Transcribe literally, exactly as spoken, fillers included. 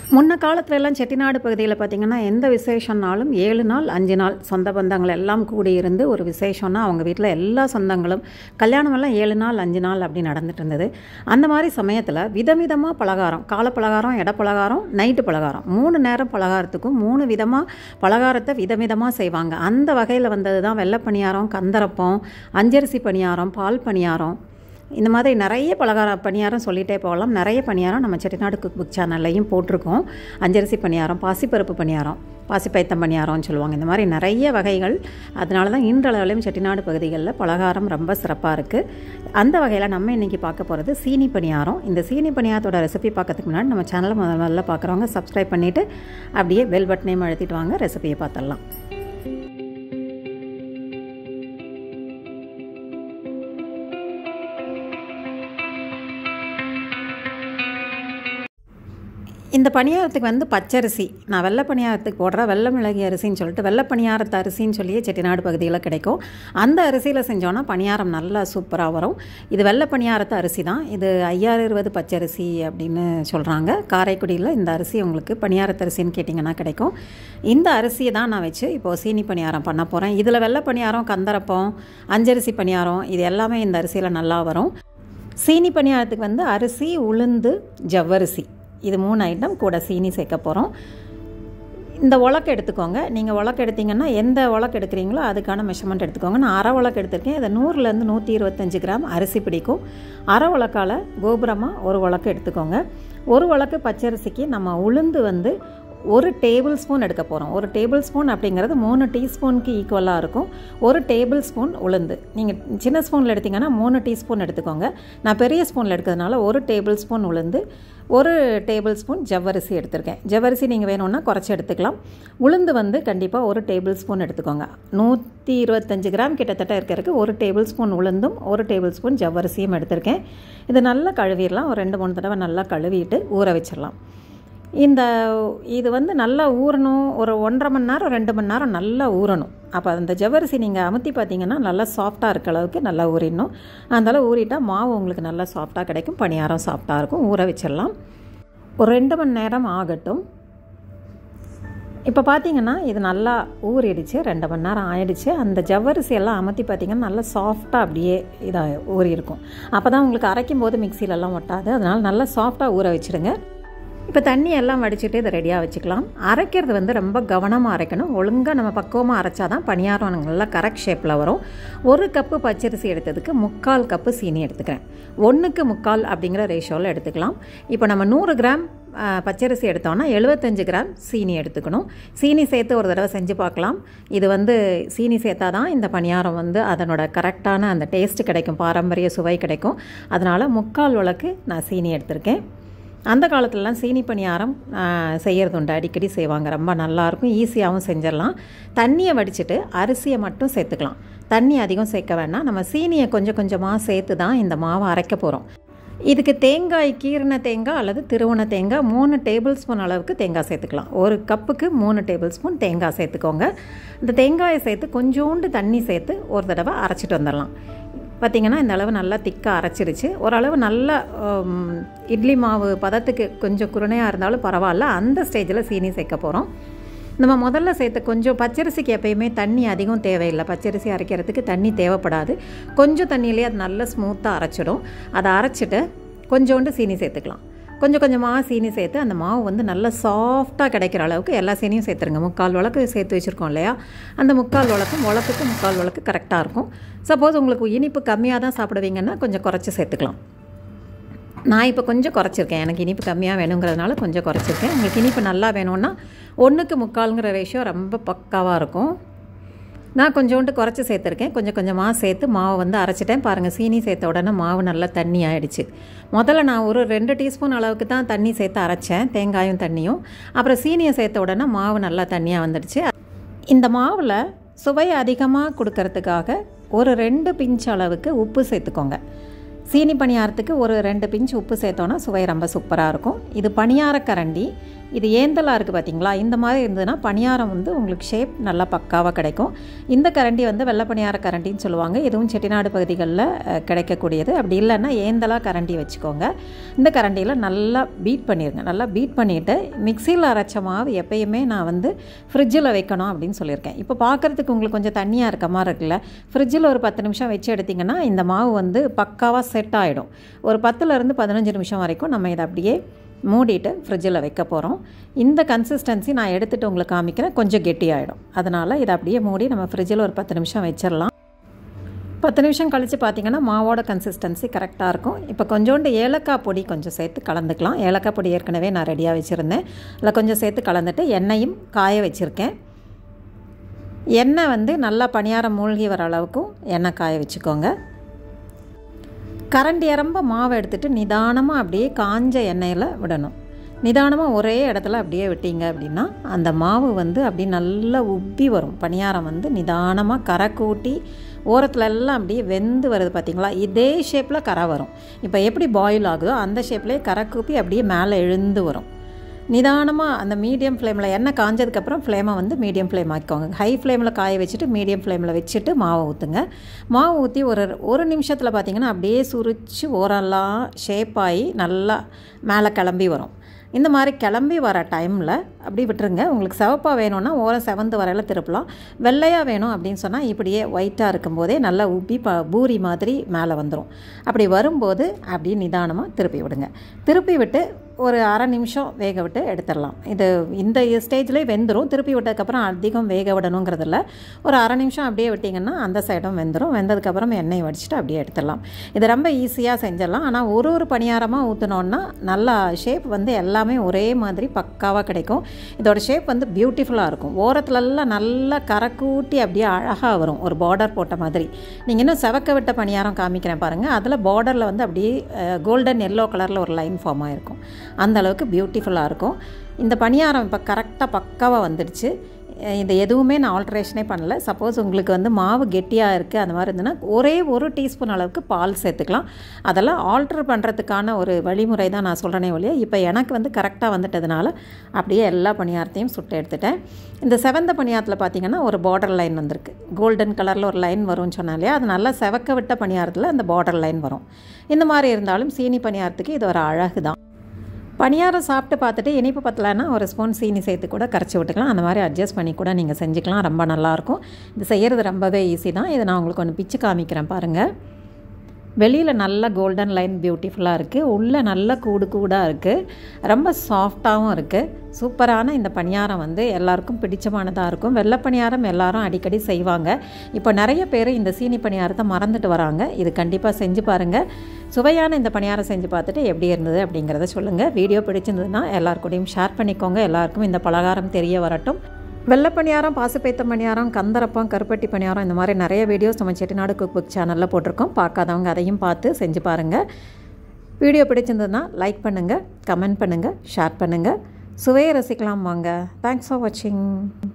முன்ன காலத்துலலாம் செட்டிநாடு பகுதியில் பார்த்திங்கன்னா எந்த விசேஷம்னாலும் ஏழு நாள் அஞ்சு நாள் சொந்த பந்தங்கள் எல்லாம் கூடியிருந்து ஒரு விசேஷம்னா அவங்க வீட்டில் எல்லா சொந்தங்களும் கல்யாணமெல்லாம் ஏழு நாள் அஞ்சு நாள் அப்படி நடந்துட்டு இருந்தது. அந்த மாதிரி சமயத்தில் விதவிதமாக பலகாரம், கால பலகாரம், எடை பலகாரம், நைட்டு பலகாரம், மூணு நேரம் பலகாரத்துக்கும் மூணு விதமாக பலகாரத்தை விதவிதமாக செய்வாங்க. அந்த வகையில் வந்தது தான் வெள்ளை பணியாரம், கந்தரப்பம், அஞ்சரிசி பணியாரம், பால் பணியாரம், இந்த மாதிரி நிறைய பலகார பணியாரம் சொல்லிகிட்டே போகலாம். நிறைய பணியாரம் நம்ம செட்டிநாடு குக் புக் சேனல்லையும் போட்டிருக்கோம். அஞ்சரிசி பணியாரம், பாசிப்பருப்பு பணியாரம், பாசிப்பைத்தம் பணியாரம்னு சொல்லுவாங்க. இந்த மாதிரி நிறைய வகைகள். அதனால தான் இன்றளவிலையும் செட்டிநாடு பகுதிகளில் பலகாரம் ரொம்ப சிறப்பாக இருக்குது. அந்த வகையில் நம்ம இன்றைக்கி பார்க்க போகிறது சீனி பணியாரம். இந்த சீனி பணியாரத்தோட ரெசிபி பார்க்கறதுக்கு முன்னாடி நம்ம சேனலை முதல்ல முதல்ல பார்க்குறவங்க சப்ஸ்கிரைப் பண்ணிவிட்டு அப்படியே பெல் பட்டனையும் அழுத்திட்டு வாங்க, ரெசிபியை பார்த்துடலாம். இந்த பணியாரத்துக்கு வந்து பச்சரிசி, நான் வெள்ளை பணியாரத்துக்கு போடுற வெள்ளை மிளகு அரிசின்னு சொல்லிட்டு வெள்ளை பணியாரத்து அரிசின்னு சொல்லியே செட்டிநாடு பகுதியில் கிடைக்கும். அந்த அரிசியில் செஞ்சோன்னா பணியாரம் நல்லா சூப்பராக வரும். இது வெள்ளை பணியாரத்து அரிசி தான். இது ஐயாயிரம் இருபது பச்சரிசி அப்படின்னு சொல்கிறாங்க. காரைக்குடியில் இந்த அரிசி உங்களுக்கு பணியாரத்து அரிசின்னு கேட்டிங்கன்னா கிடைக்கும். இந்த அரிசியை தான் நான் வச்சு இப்போது சீனி பணியாரம் பண்ண போகிறேன். இதில் வெள்ளை பணியாரம், கந்தரப்பம், அஞ்சரிசி பணியாரம் இது எல்லாமே இந்த அரிசியில் நல்லா வரும். சீனி பணியாரத்துக்கு வந்து அரிசி, உளுந்து, ஜவ்வரிசி இது மூணு ஐட்டம் கூட சீனி சேர்க்க போகிறோம். இந்த உலக்கு எடுத்துக்கோங்க. நீங்கள் உலக்கு எடுத்திங்கன்னா எந்த உலக்கு எடுக்கிறீங்களோ அதுக்கான மெஷர்மெண்ட் எடுத்துக்கோங்க. நான் அரை உலக்கு எடுத்திருக்கேன். இதை நூறுலேருந்து நூற்றி இருபத்தஞ்சி கிராம் அரிசி பிடிக்கும். அரை உலக்கால் கோபுரமாக ஒரு உலக்கு எடுத்துக்கோங்க. ஒரு உலக்கு பச்சரிசிக்கு நம்ம உளுந்து வந்து ஒரு டேபிள் ஸ்பூன் எடுக்க போகிறோம். ஒரு டேபிள் ஸ்பூன் அப்படிங்கிறது மூணு டீஸ்பூனுக்கு ஈக்குவலாக இருக்கும். ஒரு டேபிள் ஸ்பூன் உளுந்து. நீங்கள் சின்ன ஸ்பூனில் எடுத்திங்கன்னா மூணு டீஸ்பூன் எடுத்துக்கோங்க. நான் பெரிய ஸ்பூனில் எடுக்கிறதுனால ஒரு டேபிள் ஸ்பூன் உளுந்து, ஒரு டேபிள் ஸ்பூன் ஜவ்வரிசி எடுத்திருக்கேன். ஜவ்வரிசி நீங்கள் வேணும்னா குறைச்சி எடுத்துக்கலாம். உளுந்து வந்து கண்டிப்பாக ஒரு டேபிள் ஸ்பூன் எடுத்துக்கோங்க. நூற்றி இருபத்தஞ்சி கிராம் கிட்டத்தட்ட இருக்கிறதுக்கு ஒரு டேபிள் ஸ்பூன் உளுந்தும் ஒரு டேபிள் ஸ்பூன் ஜவ்வரிசியும் எடுத்திருக்கேன். இது நல்லா கழுவிடலாம். ஒரு ரெண்டு மூணு தடவை நல்லா கழுவிட்டு ஊற வச்சிடலாம். இந்த இது வந்து நல்லா ஊறணும். ஒரு ஒன்றரை மணி நேரம் ரெண்டு மணி நேரம் நல்லா ஊறணும். அப்போ அந்த ஜவ்வரிசி நீங்கள் அமுத்தி பார்த்தீங்கன்னா நல்லா சாஃப்டாக இருக்க அளவுக்கு நல்லா ஊறிடணும். அதனால் ஊறிட்டால் மாவு உங்களுக்கு நல்லா சாஃப்டாக கிடைக்கும். பணியாரம் சாஃப்டாக இருக்கும். ஊற வச்சிடலாம். ஒரு ரெண்டு மணி நேரம் ஆகட்டும். இப்போ பார்த்தீங்கன்னா இது நல்லா ஊறிடுச்சு. ரெண்டு மணி நேரம் ஆயிடுச்சு. அந்த ஜவ்வரிசி எல்லாம் அமர்த்தி பார்த்தீங்கன்னா நல்லா சாஃப்டாக அப்படியே இதாக ஊறி இருக்கும். அப்போ தான் உங்களுக்கு அரைக்கும் போது மிக்சிலெல்லாம் ஒட்டாது. அதனால் நல்லா சாஃப்டாக ஊற வச்சுடுங்க. இப்போ தண்ணி எல்லாம் வடிச்சுட்டு இதை ரெடியாக வச்சுக்கலாம். அரைக்கிறது வந்து ரொம்ப கவனமாக அரைக்கணும். ஒழுங்காக நம்ம பக்குவமாக அரைச்சா தான் பணியாரம் நல்லா கரெக்ட் ஷேப்பில் வரும். ஒரு கப்பு பச்சரிசி எடுத்ததுக்கு முக்கால் கப்பு சீனி எடுத்துக்கிறேன். ஒன்றுக்கு முக்கால் அப்படிங்கிற ரேஷியோவில் எடுத்துக்கலாம். இப்போ நம்ம நூறு கிராம் பச்சரிசி எடுத்தோன்னா எழுபத்தஞ்சு கிராம் சீனி எடுத்துக்கணும். சீனி சேர்த்து ஒரு தடவை செஞ்சு பார்க்கலாம். இது வந்து சீனி சேர்த்தா தான் இந்த பணியாரம் வந்து அதனோட கரெக்டான அந்த டேஸ்ட்டு கிடைக்கும், பாரம்பரிய சுவை கிடைக்கும். அதனால் முக்கால் உலக்கு நான் சீனி எடுத்திருக்கேன். அந்த காலத்துலலாம் சீனி பணியாரம் செய்கிறது உண்டு. அடிக்கடி செய்வாங்க. ரொம்ப நல்லாயிருக்கும். ஈஸியாகவும் செஞ்சிடலாம். தண்ணியை வடிச்சிட்டு அரிசியை மட்டும் சேர்த்துக்கலாம். தண்ணி அதிகம் சேர்க்க வேண்டாம். நம்ம சீனியை கொஞ்சம் கொஞ்சமாக சேர்த்து தான் இந்த மாவை அரைக்க போகிறோம். இதுக்கு தேங்காய், கீரின தேங்காய் அல்லது திருவண தேங்காய் மூணு டேபிள் ஸ்பூன் அளவுக்கு தேங்காய் சேர்த்துக்கலாம். ஒரு கப்புக்கு மூணு டேபிள் ஸ்பூன் தேங்காய் சேர்த்துக்கோங்க. இந்த தேங்காயை சேர்த்து கொஞ்சோண்டு தண்ணி சேர்த்து ஒரு தடவை அரைச்சிட்டு வந்துடலாம். பார்த்திங்கன்னா இந்த அளவு நல்லா திக்காக அரைச்சிருச்சு. ஓரளவு நல்லா இட்லி மாவு பதத்துக்கு கொஞ்சம் குருணையாக இருந்தாலும் பரவாயில்ல. அந்த ஸ்டேஜில் சீனி சேர்க்க போகிறோம். நம்ம முதல்ல சேர்த்த கொஞ்சம் பச்சரிசிக்கு எப்பயுமே தண்ணி அதிகம் தேவையில்லை. பச்சரிசி அரைக்கிறதுக்கு தண்ணி தேவைப்படாது. கொஞ்சம் தண்ணியிலே அது நல்லா ஸ்மூத்தாக அரைச்சிடும். அதை அரைச்சிட்டு கொஞ்சோண்டு சீனி சேர்த்துக்கலாம். கொஞ்சம் கொஞ்சமாக சீனி சேர்த்து அந்த மாவு வந்து நல்லா சாஃப்டாக கிடைக்கிற அளவுக்கு எல்லா சீனியும் சேர்த்துருங்க. முக்கால் உலக்கு சேர்த்து வச்சுருக்கோம் இல்லையா, அந்த முக்கால் உலக்கும் உலக்குக்கு முக்கால் உலக்கு கரெக்டாக இருக்கும். சப்போஸ் உங்களுக்கு இனிப்பு கம்மியாக தான் சாப்பிடுவீங்கன்னா கொஞ்சம் குறைச்சி சேர்த்துக்கலாம். நான் இப்போ கொஞ்சம் குறைச்சிருக்கேன். எனக்கு இனிப்பு கம்மியாக வேணுங்கிறதுனால கொஞ்சம் குறைச்சிருக்கேன். உங்களுக்கு இனிப்பு நல்லா வேணும்னா ஒன்றுக்கு முக்கால்ங்கிற ரேஷியோ ரொம்ப பக்காவாக இருக்கும். நான் கொஞ்சோண்டு குறைச்சி சேர்த்துருக்கேன். கொஞ்சம் கொஞ்சமாக சேர்த்து மாவை வந்து அரைச்சிட்டேன். பாருங்கள், சீனி சேர்த்த உடனே மாவு நல்லா தண்ணி ஆகிடுச்சு. முதல்ல நான் ஒரு ரெண்டு டீஸ்பூன் அளவுக்கு தான் தண்ணி சேர்த்து அரைச்சேன், தேங்காயும் தண்ணியும். அப்புறம் சீனியை சேர்த்த உடனே மாவு நல்லா தண்ணியாக வந்துடுச்சு. இந்த மாவில் சுவை அதிகமாக கொடுக்கறதுக்காக ஒரு ரெண்டு பிஞ்ச் அளவுக்கு உப்பு சேர்த்துக்கோங்க. சீனி பணியாரத்துக்கு ஒரு ரெண்டு பிஞ்ச் உப்பு சேர்த்தோன்னா சுவை ரொம்ப சூப்பராக இருக்கும். இது பணியார கரண்டி. இது ஏந்தலாக இருக்குது பார்த்தீங்களா, இந்த மாதிரி இருந்ததுன்னா பணியாரம் வந்து உங்களுக்கு ஷேப் நல்லா பக்காவாக கிடைக்கும். இந்த கரண்டி வந்து வெள்ளை பணியார கரண்டின்னு சொல்லுவாங்க. இதுவும் செட்டிநாடு பகுதிகளில் கிடைக்கக்கூடியது. அப்படி இல்லைன்னா ஏந்தலாக கரண்டி வச்சுக்கோங்க. இந்த கரண்டியில் நல்லா பீட் பண்ணிடுங்க. நல்லா பீட் பண்ணிவிட்டு மிக்சியில் அரைச்ச மாவு எப்பயுமே நான் வந்து ஃப்ரிட்ஜில் வைக்கணும் அப்படின்னு சொல்லியிருக்கேன். இப்போ பார்க்குறதுக்கு உங்களுக்கு கொஞ்சம் தண்ணியாக இருக்க மாதிரி இருக்குல்ல, ஃப்ரிட்ஜில் ஒரு பத்து நிமிஷம் வச்சு எடுத்திங்கன்னா இந்த மாவு வந்து பக்காவாக செட் ஆகிடும். ஒரு பத்துலேருந்து பதினஞ்சு நிமிஷம் வரைக்கும் நம்ம இதை அப்படியே மூடிட்டு ஃப்ரிட்ஜில் வைக்க போகிறோம். இந்த கன்சிஸ்டன்சி நான் எடுத்துகிட்டு உங்களுக்கு காமிக்கிறேன். கொஞ்சம் கெட்டியாகிடும். அதனால் இதை அப்படியே மூடி நம்ம ஃப்ரிட்ஜில் ஒரு பத்து நிமிஷம் வச்சிடலாம். பத்து நிமிஷம் கழித்து பார்த்திங்கன்னா மாவோட கன்சிஸ்டன்சி கரெக்டாக இருக்கும். இப்போ கொஞ்சோண்டு ஏலக்காய் பொடி கொஞ்சம் சேர்த்து கலந்துக்கலாம். ஏலக்காய் பொடி ஏற்கனவே நான் ரெடியாக வச்சுருந்தேன். அதில் கொஞ்சம் சேர்த்து கலந்துட்டு எண்ணெயும் காய வச்சுருக்கேன். எண்ணெய் வந்து நல்லா பணியாரம் மூழ்கி வர அளவுக்கும் எண்ணெய் காய வச்சுக்கோங்க. கரண்டி ரொம்ப மாவை எடுத்துகிட்டு நிதானமாக அப்படியே காஞ்ச எண்ணெயில் விடணும். நிதானமாக ஒரே இடத்துல அப்படியே விட்டீங்க அப்படின்னா அந்த மாவு வந்து அப்படியே நல்லா உப்பி வரும். பணியாரம் வந்து நிதானமாக கரை கூட்டி ஓரத்துல எல்லாம் அப்படியே வெந்து வருது பார்த்திங்களா, இதே ஷேப்பில் கரை வரும். இப்போ எப்படி பாயில் ஆகுதோ அந்த ஷேப்லேயே கரை கூப்பி அப்படியே மேலே எழுந்து வரும். நிதானமாக அந்த மீடியம் ஃப்ளேமில் எண்ணெய் காஞ்சதுக்கப்புறம் ஃப்ளேமை வந்து மீடியம் ஃப்ளேம் ஆக்கிக்கோங்க. ஹை ஃப்ளேமில் காய வச்சுட்டு மீடியம் ஃப்ளேமில் வச்சுட்டு மாவை ஊற்றுங்க. மாவு ஊற்றி ஒரு ஒரு நிமிஷத்தில் பார்த்திங்கன்னா அப்படியே சுரிச்சு ஓரெல்லாம் ஷேப் ஆகி நல்லா மேலே கிளம்பி வரும். இந்த மாதிரி கிளம்பி வர டைமில் அப்படி விட்டுருங்க. உங்களுக்கு சிவப்பாக வேணும்னா ஓரம் செவந்து வரையில் திருப்பலாம். வெள்ளையாக வேணும் அப்படின்னு சொன்னால் இப்படியே ஒயிட்டாக இருக்கும்போதே நல்லா உப்பி ப பூரி மாதிரி மேலே வந்துடும். அப்படி வரும்போது அப்படியே நிதானமாக திருப்பி விடுங்க. திருப்பி விட்டு ஒரு அரை நிமிஷம் வேக விட்டு எடுத்துடலாம். இது இந்த ஸ்டேஜ்லேயே வெந்துடும். திருப்பி விட்டதுக்கப்புறம் அதிகம் வேக விடணுங்கிறதில்ல. ஒரு அரை நிமிஷம் அப்படியே விட்டிங்கன்னா அந்த சைடும் வெந்துடும். வெந்ததுக்கப்புறம் எண்ணெய் வடிச்சிட்டு அப்படியே எடுத்துடலாம். இது ரொம்ப ஈஸியாக செஞ்சிடலாம். ஆனால் ஒரு ஒரு பணியாரமாக ஊற்றினோன்னா நல்லா ஷேப் வந்து எல்லாமே ஒரே மாதிரி பக்காவாக கிடைக்கும். இதோட ஷேப் வந்து பியூட்டிஃபுல்லாக இருக்கும். ஓரத்துலலாம் நல்லா கரை கூட்டி அப்படியே அழகாக வரும், ஒரு பார்டர் போட்ட மாதிரி. நீங்கள் இன்னும் செவக்க விட்ட பணியாரம் காமிக்கிறேன் பாருங்கள். அதில் பார்டரில் வந்து அப்படியே கோல்டன் எல்லோ கலரில் ஒரு லைன் ஃபார்ம் ஆகிருக்கும். அந்த அளவுக்கு பியூட்டிஃபுல்லாக இருக்கும். இந்த பணியாரம் இப்போ கரெக்டாக பக்காவாக வந்துடுச்சு. இது எதுவுமே நான் ஆல்ட்ரேஷனே பண்ணல. சப்போஸ் உங்களுக்கு வந்து மாவு கெட்டியாக இருக்குது அந்த மாதிரி இருந்ததுன்னா ஒரே ஒரு டீஸ்பூன் அளவுக்கு பால் சேர்த்துக்கலாம். அதெல்லாம் ஆல்ட்ரு பண்ணுறதுக்கான ஒரு வழிமுறை தான் நான் சொல்கிறேனே ஒழிய, இப்போ எனக்கு வந்து கரெக்டாக வந்துட்டதுனால அப்படியே எல்லா பணியாரத்தையும் சுட்டு எடுத்துட்டேன். இந்த செவந்த பணியாரத்தில் பார்த்திங்கன்னா ஒரு பார்டர் லைன் வந்திருக்கு. கோல்டன் கலரில் ஒரு லைன் வரும்னு சொன்னாலே அது நல்லா செவக்க விட்ட பணியாரத்தில் அந்த பார்டர் லைன் வரும். இந்த மாதிரி இருந்தாலும் சீனி பணியாரத்துக்கு இது ஒரு அழகு தான். பணியாரம் சாப்பிட்டு பார்த்துட்டு இனிப்பு பத்தலைன்னா ஒரு ஸ்பூன் சீனி சேர்த்து கூட கரைச்சி விட்டுக்கலாம். அந்த மாதிரி அட்ஜஸ்ட் பண்ணி கூட நீங்கள் செஞ்சுக்கலாம். ரொம்ப நல்லாயிருக்கும். இது செய்கிறது ரொம்பவே ஈஸி தான். இதை நான் உங்களுக்கு ஒன்று பிச்சு காமிக்கிறேன் பாருங்கள். வெளியில் நல்ல கோல்டன் லைன் பியூட்டிஃபுல்லாக இருக்குது. உள்ளே நல்ல கூடு கூடாக இருக்குது. ரொம்ப சாஃப்டாகவும் இருக்குது. சூப்பரான இந்த பணியாரம் வந்து எல்லாருக்கும் பிடிச்சமானதாக இருக்கும். வெள்ளை பணியாரம் எல்லாரும் அடிக்கடி செய்வாங்க. இப்போ நிறைய பேர் இந்த சீனி பணியாரத்தை மறந்துட்டு வராங்க. இது கண்டிப்பாக செஞ்சு பாருங்கள். சுவையான இந்த பணியாரம் செஞ்சு பார்த்துட்டு எப்படி இருந்தது அப்படிங்கிறத சொல்லுங்கள். வீடியோ பிடிச்சிருந்ததுன்னா எல்லாருக்கூடையும் ஷேர் பண்ணிக்கோங்க. எல்லாருக்கும் இந்த பலகாரம் தெரிய வரட்டும். வெள்ளை பணியாரம், பாசிப்பைத்த பணியாரம், கந்தரப்பம், கருப்பட்டி பணியாரம், இந்த மாதிரி நிறைய வீடியோஸ் நம்ம செட்டிநாடு குக் புக் சேனலில் போட்டிருக்கோம். பார்க்காதவங்க அதையும் பார்த்து செஞ்சு பாருங்கள். வீடியோ பிடிச்சிருந்ததுன்னா லைக் பண்ணுங்கள், கமெண்ட் பண்ணுங்கள், ஷேர் பண்ணுங்கள். சுவையை ரசிக்கலாம் வாங்க. தேங்க்ஸ் ஃபார் வாட்சிங்.